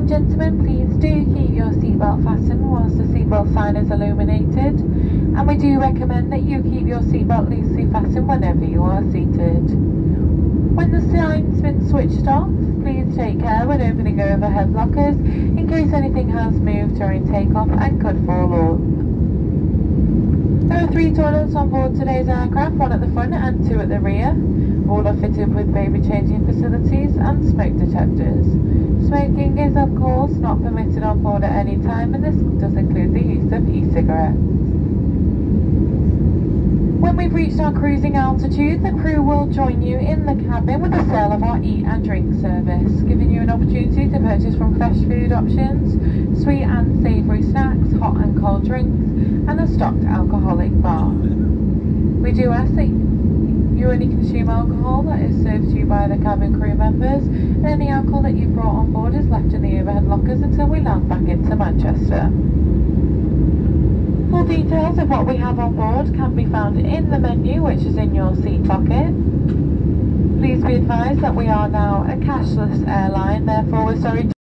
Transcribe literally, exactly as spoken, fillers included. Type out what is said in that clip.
and gentlemen, please do keep your seatbelt fastened whilst the seatbelt sign is illuminated, and we do recommend that you keep your seatbelt loosely fastened whenever you are seated. When the sign's been switched off, please take care when opening overhead lockers in case anything has moved during takeoff and could fall off. There are three toilets on board today's aircraft, one at the front and two at the rear. All are fitted with baby changing facilities and smoke detectors. Smoking is of course not permitted on board at any time, and this does include the use of e-cigarettes. When we've reached our cruising altitude, the crew will join you in the cabin with the sale of our eat and drink service, giving you an opportunity to purchase from fresh food options, sweet and savoury snacks, hot and cold drinks, and a stocked alcoholic bar. We do ask that you only consume alcohol that is served to you by the cabin crew members, and any alcohol that you've brought on board is left in the overhead lockers until we land back into Manchester. Full details of what we have on board can be found in the menu, which is in your seat pocket. Please be advised that we are now a cashless airline, therefore we're sorry to